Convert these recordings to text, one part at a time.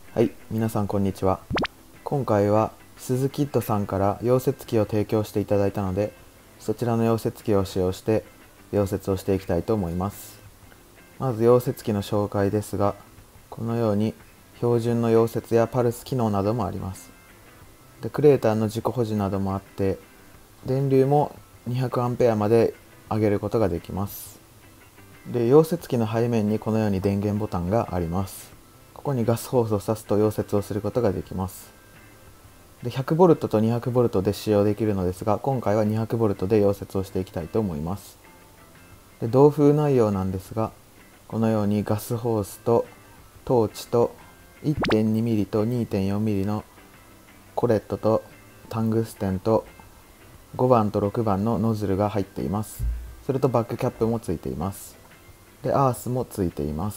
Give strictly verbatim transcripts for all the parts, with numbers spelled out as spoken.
はい、皆さんこんにちは。今回は鈴キッドさんから溶接機を提供していただいたので、そちらの溶接機を使用して溶接をしていきたいと思います。まず溶接機の紹介ですが、このように標準の溶接やパルス機能などもあります。でクレーターの自己保持などもあって、電流も にひゃくアンペア まで上げることができます。で溶接機の背面にこのように電源ボタンがあります。ここにガスホースを挿すと溶接をすることができます。で ひゃくボルト と にひゃくボルト で使用できるのですが、今回は にひゃくボルト で溶接をしていきたいと思います。で同封内容なんですが、このようにガスホースとトーチと いってんにミリ と にてんよんミリ のコレットとタングステンとごばんとろくばんのノズルが入っています。それとバックキャップもついています。でアースもついています。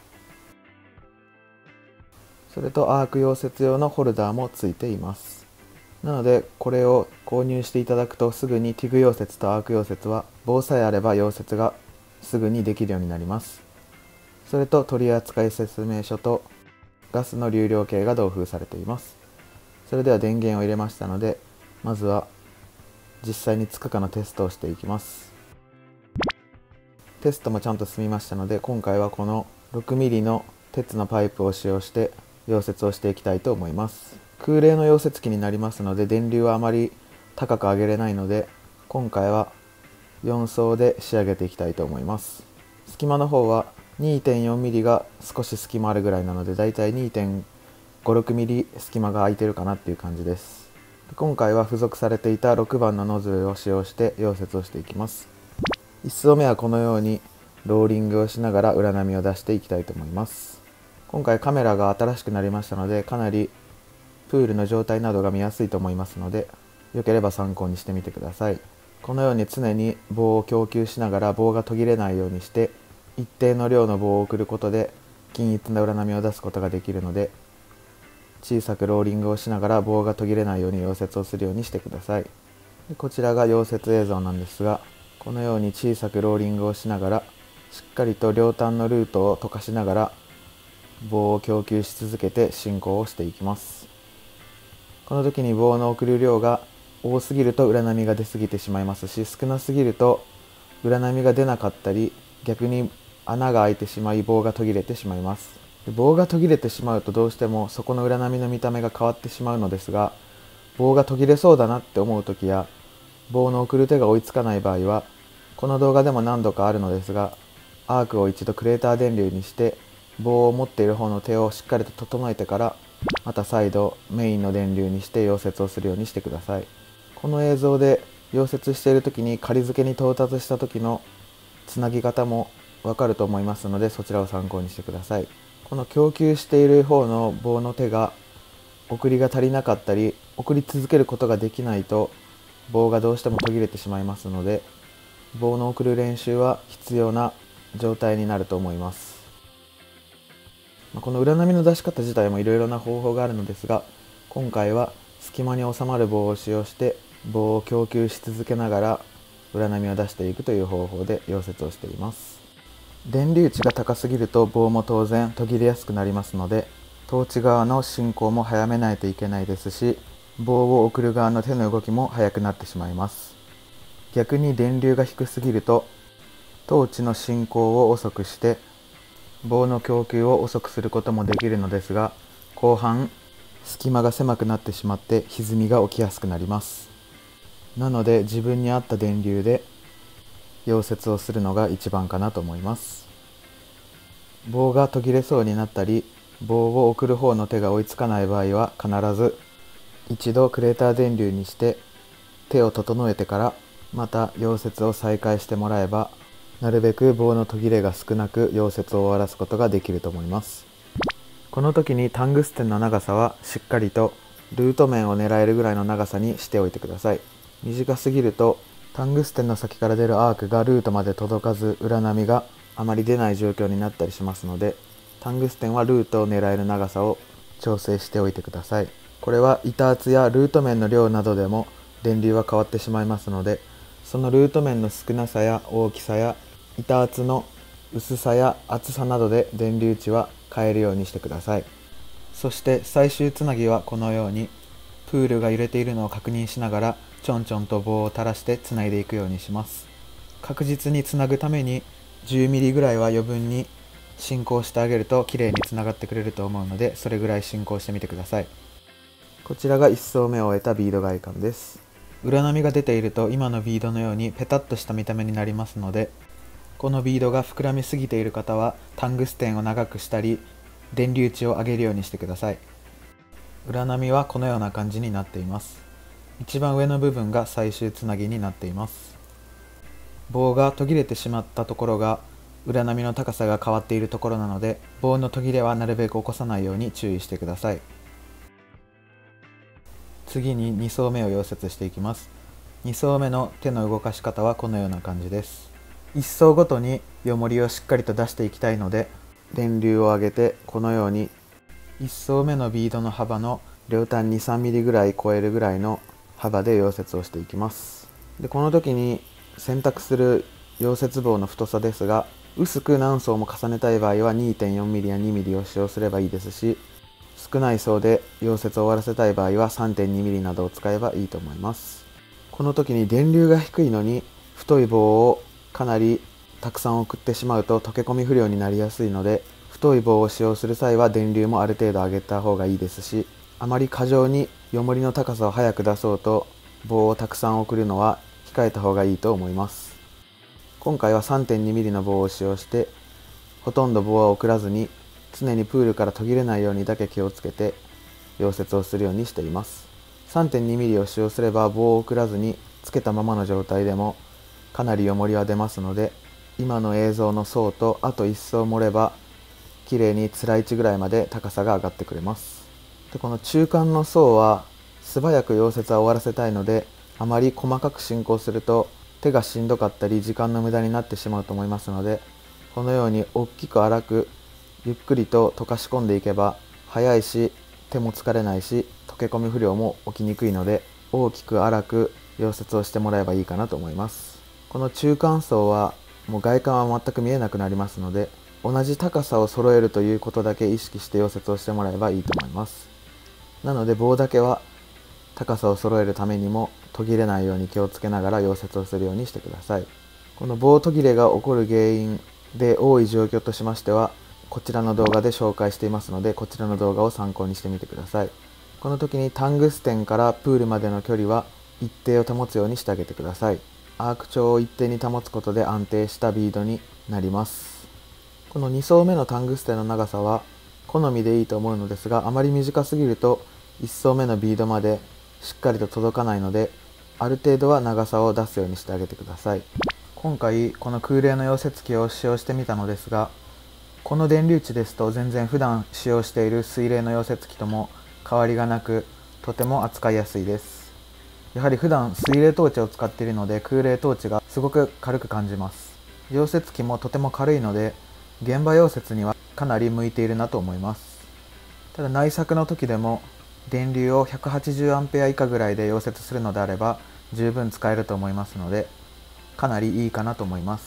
それとアーク溶接用のホルダーもついています。なのでこれを購入していただくと、すぐにティグ溶接とアーク溶接は棒さえあれば溶接がすぐにできるようになります。それと取扱説明書とガスの流量計が同封されています。それでは電源を入れましたので、まずは実際につくかのテストをしていきます。テストもちゃんと済みましたので、今回はこの ろくミリ の鉄のパイプを使用して溶接をしていきたいと思います。空冷の溶接機になりますので、電流はあまり高く上げれないので、今回はよん層で仕上げていきたいと思います。隙間の方は にてんよんミリ が少し隙間あるぐらいなので、だいたい にてんごろくミリ 隙間が空いてるかなっていう感じです。今回は付属されていたろくばんのノズルを使用して溶接をしていきます。いっ層目はこのようにローリングをしながら裏波を出していきたいと思います。今回カメラが新しくなりましたので、かなりプールの状態などが見やすいと思いますので、よければ参考にしてみてください。このように常に棒を供給しながら棒が途切れないようにして、一定の量の棒を送ることで均一な裏波を出すことができるので、小さくローリングをしながら棒が途切れないように溶接をするようにしてください。でこちらが溶接映像なんですが、このように小さくローリングをしながら、しっかりと両端のルートを溶かしながら棒を供給し続けて進行をしていきます。この時に棒の送る量が多すぎると裏波が出過ぎてしまいますし、少なすぎると裏波が出なかったり、逆に穴が開いてしまい棒が途切れてしまいます。棒が途切れてしまうと、どうしてもそこの裏波の見た目が変わってしまうのですが、棒が途切れそうだなって思う時や、棒の送る手が追いつかない場合は、この動画でも何度かあるのですが、アークを一度クレーター電流にして棒を持っている方の手をしっかりと整えてから、また再度メインの電流にして溶接をするようにしてください。この映像で溶接している時に仮付けに到達した時のつなぎ方もわかると思いますので、そちらを参考にしてください。この供給している方の棒の手が送りが足りなかったり、送り続けることができないと棒がどうしても途切れてしまいますので、棒の送る練習は必要な状態になると思います。この裏波の出し方自体もいろいろな方法があるのですが、今回は隙間に収まる棒を使用して棒を供給し続けながら裏波を出していくという方法で溶接をしています。電流値が高すぎると棒も当然途切れやすくなりますので、トーチ側の進行も早めないといけないですし、棒を送る側の手の動きも速くなってしまいます。逆に電流が低すぎるとトーチの進行を遅くして棒の供給を遅くすることもできるのですが、後半隙間が狭くなってしまって歪みが起きやすくなります。なので自分に合った電流で溶接をするのが一番かなと思います。棒が途切れそうになったり、棒を送る方の手が追いつかない場合は、必ず一度クレーター電流にして手を整えてからまた溶接を再開してもらえば、なるべく棒の途切れが少なく溶接を終わらすことができると思います。この時にタングステンの長さはしっかりとルート面を狙えるぐらいの長さにしておいてください。短すぎるとタングステンの先から出るアークがルートまで届かず、裏波があまり出ない状況になったりしますので、タングステンはルートを狙える長さを調整しておいてください。これは板圧やルート面の量などでも電流は変わってしまいますので、そのルート面の少なさや大きさや板圧の薄さや厚さなどで電流値は変えるようにしてください。 そして最終つなぎはこのようにプールが揺れているのを確認しながらちょんちょんと棒を垂らしてつないでいくようにします。確実につなぐためにじゅうミリぐらいは余分に進行してあげると綺麗につながってくれると思うので、それぐらい進行してみてください。こちらがいち層目を終えたビード外観です。裏波が出ていると今のビードのようにペタッとした見た目になりますので、このビードが膨らみすぎている方はタングステンを長くしたり電流値を上げるようにしてください。裏波はこのような感じになっています。一番上の部分が最終つなぎになっています。棒が途切れてしまったところが裏波の高さが変わっているところなので、棒の途切れはなるべく起こさないように注意してください。次にに層目を溶接していきます。に層目の手の動かし方はこのような感じです。いち層ごとに汚りをしっかりと出していきたいので、電流を上げてこのようにいち層目のビードの幅の両端に、さんミリぐらい超えるぐらいの幅で溶接をしていきます。でこの時に選択する溶接棒の太さですが、薄く何層も重ねたい場合は にてんよんミリ やにミリを使用すればいいですし、少ない層で溶接を終わらせたい場合は さんてんにミリ などを使えばいいと思います。この時に電流が低いのに太い棒をかなりたくさん送ってしまうと溶け込み不良になりやすいので、太い棒を使用する際は電流もある程度上げた方がいいですし、あまり過剰に汚りの高さを早く出そうと棒をたくさん送るのは控えた方がいいと思います。今回は さんてんにミリ の棒を使用して、ほとんど棒は送らずに常にプールから途切れないようにだけ気をつけて溶接をするようにしています。 さんてんにミリ を使用すれば棒を送らずにつけたままの状態でもかなり汚りは出ますので、今の映像の層とあといち層盛れば綺麗につらいちぐらいまで高さが上がってくれます。でこの中間の層は素早く溶接は終わらせたいので、あまり細かく進行すると手がしんどかったり時間の無駄になってしまうと思いますので、このように大きく粗くゆっくりと溶かし込んでいけば早いし、手も疲れないし、溶け込み不良も起きにくいので、大きく粗く溶接をしてもらえばいいかなと思います。この中間層はもう外観は全く見えなくなりますので、同じ高さを揃えるということだけ意識して溶接をしてもらえばいいと思います。なので棒だけは高さを揃えるためにも途切れないように気をつけながら溶接をするようにしてください。この棒途切れが起こる原因で多い状況としましては、こちらの動画で紹介していますので、こちらの動画を参考にしてみてください。この時にタングステンからプールまでの距離は一定を保つようにしてあげてください。アーク長を一定に保つことで安定したビードになります。このに層目のタングステンの長さは好みでいいと思うのですが、あまり短すぎるといち層目のビードまでしっかりと届かないので、ある程度は長さを出すようにしてあげてください。今回この空冷の溶接機を使用してみたのですが、この電流値ですと全然普段使用している水冷の溶接機とも変わりがなく、とても扱いやすいです。やはり普段水冷トーチを使っているので、空冷トーチがすごく軽く感じます。溶接機もとても軽いので現場溶接にはかなり向いているなと思います。ただ内作の時でも電流を ひゃくはちじゅうアンペア 以下ぐらいで溶接するのであれば十分使えると思いますので、かなりいいかなと思います。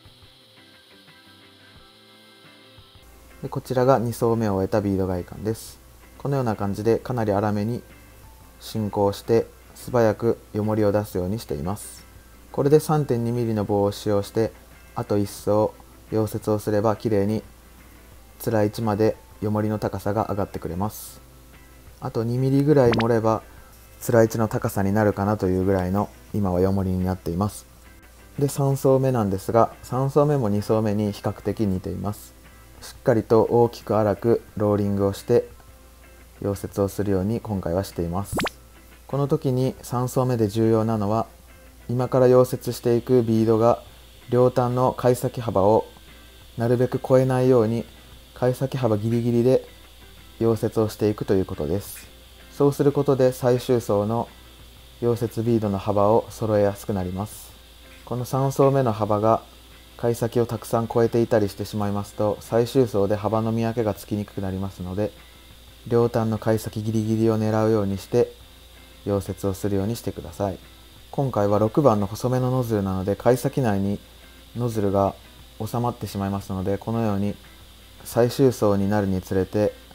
でこちらがに層目を終えたビード外観です。このような感じでかなり粗めに進行して素早く汚りを出すようにしています。これで さんてんにミリ の棒を使用してあといち層溶接をすればきれいにつらい位置まで汚りの高さが上がってくれます。あとにミリぐらい盛ればつらい位置の高さになるかなというぐらいの今は汚りになっています。でさん層目なんですが、さん層目もに層目に比較的似ています。しっかりと大きく粗くローリングをして溶接をするように今回はしています。この時にさん層目で重要なのは、今から溶接していくビードが両端の開先幅をなるべく超えないように開先幅ギリギリで溶接をしていくということです。そうすることで最終層の溶接ビードの幅を揃えやすくなります。このさん層目の幅が開先をたくさん超えていたりしてしまいますと、最終層で幅の見分けがつきにくくなりますので、両端の開先ギリギリを狙うようにして溶接をするようにしてください。今回はろくばんの細めのノズルなので、開先内にノズルが収まってしまいますので、このように最終層になるにつれて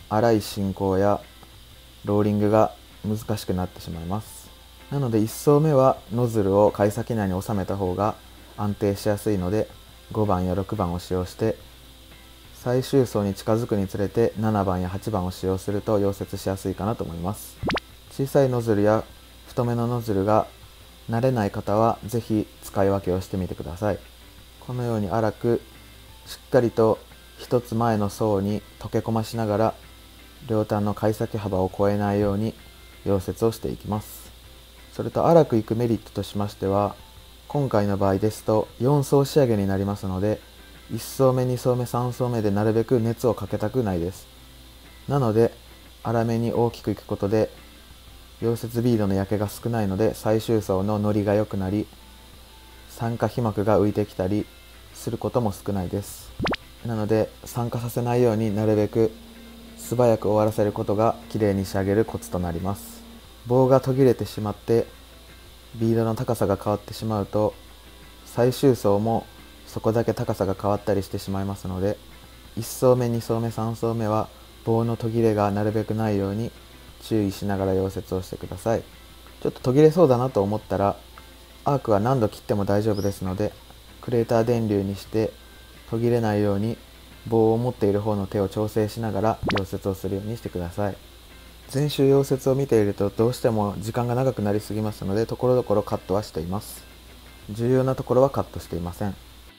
粗い進行やローリングが難しくなってしまいます。なのでいっ層目はノズルを貝先内に収めた方が安定しやすいので、ごばんやろくばんを使用して、最終層に近づくにつれてななばんやはちばんを使用すると溶接しやすいかなと思います。小さいノズルや太めのノズルが慣れない方はぜひ使い分けをしてみてください。このように粗くしっかりと一つ前の層に溶け込ましながら、両端の貝先幅を超えないように溶接をしていきます。それと粗くいくメリットとしましては、今回の場合ですとよん層仕上げになりますので、いっ層目に層目さん層目でなるべく熱をかけたくないです。なので粗めに大きくいくことで溶接ビードの焼けが少ないので、最終層のノリが良くなり、酸化皮膜が浮いてきたりすることも少ないです。なので酸化させないようになるべく素早く終わらせることがきれいに仕上げるコツとなります。棒が途切れてしまってビードの高さが変わってしまうと、最終層もそこだけ高さが変わったりしてしまいますので、いっ層目に層目さん層目は棒の途切れがなるべくないように注意しながら溶接をしてください。ちょっと途切れそうだなと思ったら、アークは何度切っても大丈夫ですので、クレーター電流にして途切れないように棒を持っている方の手を調整しながら溶接をするようにしてください。全周溶接を見ているとどうしても時間が長くなりすぎますので、ところどころカットはしています。重要なところはカットしていません。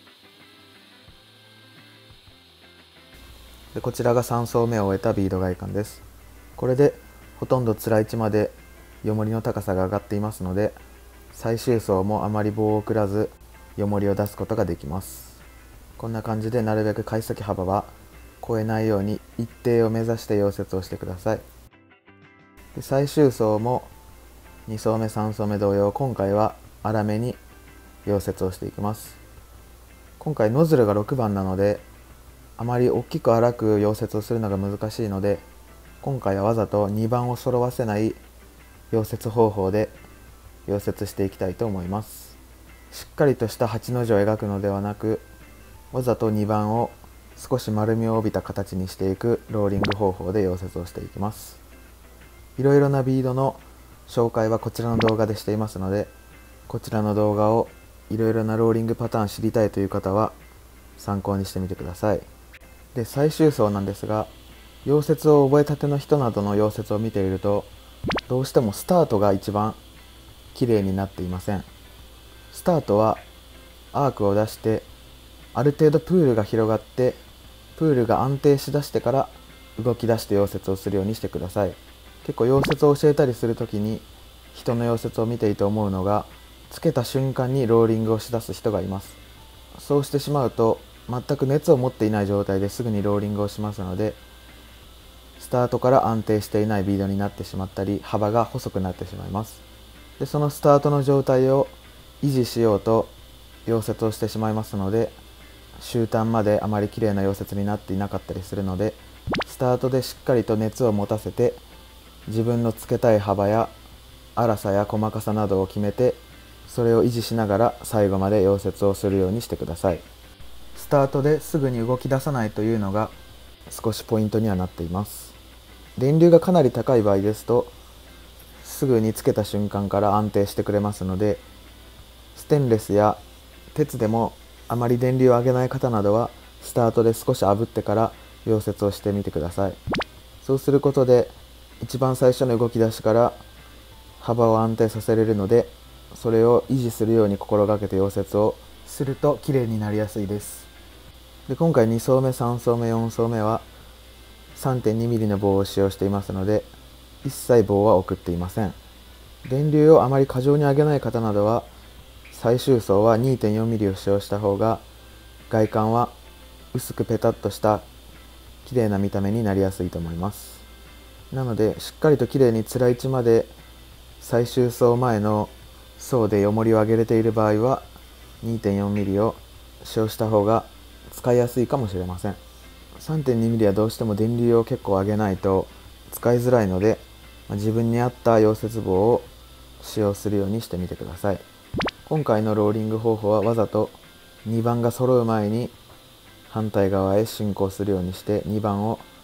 でこちらがさん層目を終えたビード外観です。これでほとんどつらい位置までヨモリの高さが上がっていますので、最終層もあまり棒を送らずヨモリを出すことができます。こんな感じでなるべく貝先幅は超えないように一定を目指して溶接をしてください。で最終層もに層目さん層目同様、今回は粗めに溶接をしていきます。今回ノズルがろくばんなので、あまり大きく粗く溶接をするのが難しいので、今回はわざとにばんを揃わせない溶接方法で溶接していきたいと思います。しっかりとしたはちの字を描くのではなく、わざとにばんを少し丸みを帯びた形にしていくローリング方法で溶接をしていきます。いろいろなビードの紹介はこちらの動画でしていますので、こちらの動画をいろいろなローリングパターン知りたいという方は参考にしてみてください。で最終層なんですが、溶接を覚えたての人などの溶接を見ていると、どうしてもスタートが一番綺麗になっていません。スタートはアークを出してある程度プールが広がって、プールが安定しだしてから動き出して溶接をするようにしてください。結構溶接を教えたりするときに人の溶接を見ていて思うのが、つけた瞬間にローリングをしだす人がいます。そうしてしまうと全く熱を持っていない状態ですぐにローリングをしますので、スタートから安定していないビードになってしまったり、幅が細くなってしまいます。でそのスタートの状態を維持しようと溶接をしてしまいますので、終端まであまり綺麗な溶接になっていなかったりするので、スタートでしっかりと熱を持たせて、自分のつけたい幅や粗さや細かさなどを決めて、それを維持しながら最後まで溶接をするようにしてください。スタートですぐに動き出さないというのが少しポイントにはなっています。電流がかなり高い場合ですと、すぐにつけた瞬間から安定してくれますので、ステンレスや鉄でもあまり電流を上げない方などはスタートで少し炙ってから溶接をしてみてください。そうすることで一番最初の動き出しから幅を安定させれるので、それを維持するように心がけて溶接をすると綺麗になりやすいです。で今回に層目さん層目よん層目は さんてんにミリ の棒を使用していますので、一切棒は送っていません。電流をあまり過剰に上げない方などは最終層は にてんよんミリ を使用した方が外観は薄くペタッとした綺麗な見た目になりやすいと思います。なのでしっかりと綺麗につらい位置まで最終層前の層でヨモリを上げれている場合は にてんよんミリ を使用した方が使いやすいかもしれません。 さんてんにミリ はどうしても電流を結構上げないと使いづらいので、自分に合った溶接棒を使用するようにしてみてください。今回のローリング方法はわざとにばんが揃う前に反対側へ進行するようにしてにばんを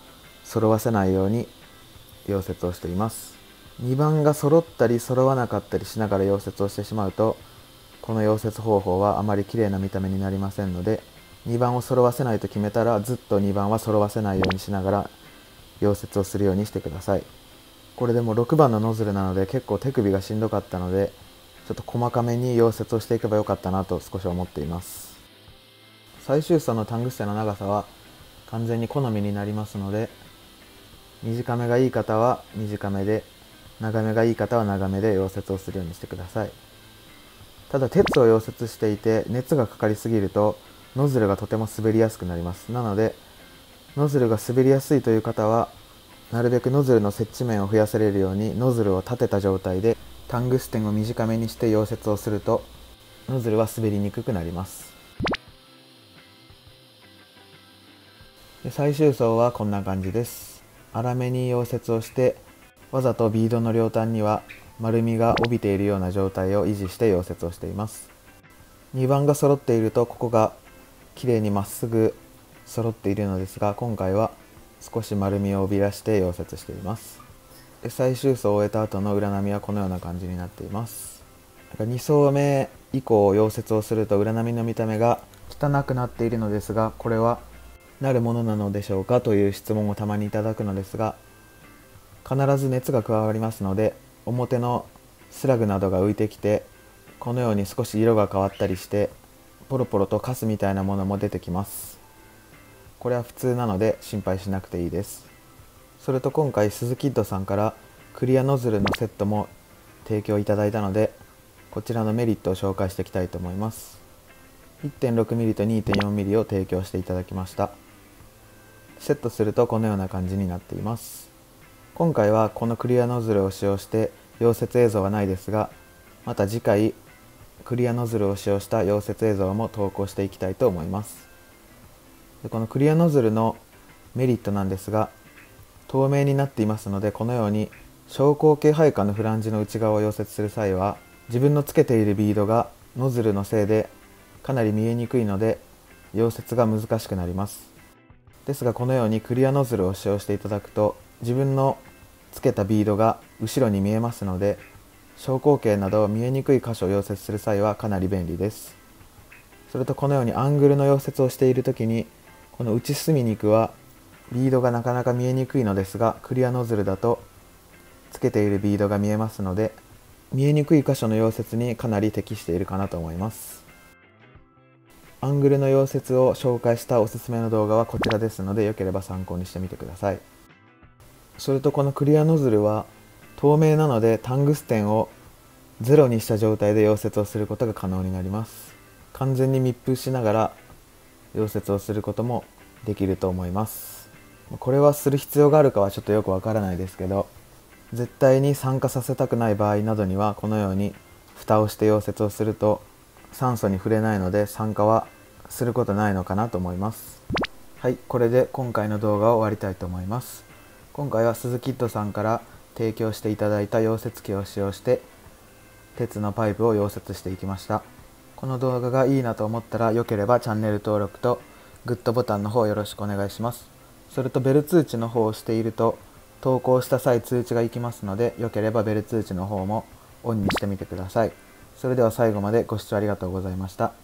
揃わせないように溶接をしています。にばんが揃ったり揃わなかったりしながら溶接をしてしまうと、この溶接方法はあまり綺麗な見た目になりませんので、にばんを揃わせないと決めたらずっとにばんは揃わせないようにしながら溶接をするようにしてください。これでもろくばんのノズルなので結構手首がしんどかったので、ちょっと細かめに溶接をしていけばよかったなと少し思っています。最終層のタングステンの長さは完全に好みになりますので、短めがいい方は短めで、長めがいい方は長めで溶接をするようにしてください。ただ鉄を溶接していて熱がかかりすぎるとノズルがとても滑りやすくなります。なのでノズルが滑りやすいという方は、なるべくノズルの接地面を増やせれるようにノズルを立てた状態でタングステンを短めにして溶接をするとノズルは滑りにくくなります。で最終層はこんな感じです。粗めに溶接をして、わざとビードの両端には丸みが帯びているような状態を維持して溶接をしています。にばんが揃っているとここがきれいにまっすぐ揃っているのですが、今回は少し丸みを帯び出して溶接しています。で最終層を終えた後の裏波はこのような感じになっています。に層目以降溶接をすると裏波の見た目が汚くなっているのですが、これはなるものなのでしょうかという質問をたまにいただくのですが、必ず熱が加わりますので、表のスラグなどが浮いてきて、このように少し色が変わったりしてポロポロとカスみたいなものも出てきます。これは普通なので心配しなくていいです。それと今回鈴キッドさんからクリアノズルのセットも提供いただいたので、こちらのメリットを紹介していきたいと思います。 いってんろくミリ と にてんよんミリ を提供していただきました。セットするとこのような感じになっています。今回はこのクリアノズルを使用して溶接映像はないですが、また次回クリアノズルを使用した溶接映像も投稿していきたいと思います。でこのクリアノズルのメリットなんですが、透明になっていますので、このように昇降系配管のフランジの内側を溶接する際は、自分のつけているビードがノズルのせいでかなり見えにくいので溶接が難しくなります。ですがこのようにクリアノズルを使用していただくと、自分のつけたビードが後ろに見えますので、昇降系など見えにくい箇所を溶接する際はかなり便利です。それとこのようにアングルの溶接をしているときに、この内隅肉はビードがなかなか見えにくいのですが、クリアノズルだとつけているビードが見えますので、見えにくい箇所の溶接にかなり適しているかなと思います。アングルの溶接を紹介したおすすめの動画はこちらですので、よければ参考にしてみてください。それとこのクリアノズルは透明なので、タングステンをゼロにした状態で溶接をすることが可能になります。完全に密封しながら溶接をすることもできると思います。これはする必要があるかはちょっとよくわからないですけど、絶対に酸化させたくない場合などにはこのように蓋をして溶接をすると酸素に触れないので、酸化はすることないのかなと思います。はい、これで今回の動画を終わりたいと思います。今回は鈴キッドさんから提供していただいた溶接機を使用して鉄のパイプを溶接していきました。この動画がいいなと思ったら、よければチャンネル登録とグッドボタンの方よろしくお願いします。それとベル通知の方をしていると投稿した際通知がいきますので、よければベル通知の方もオンにしてみてください。それでは最後までご視聴ありがとうございました。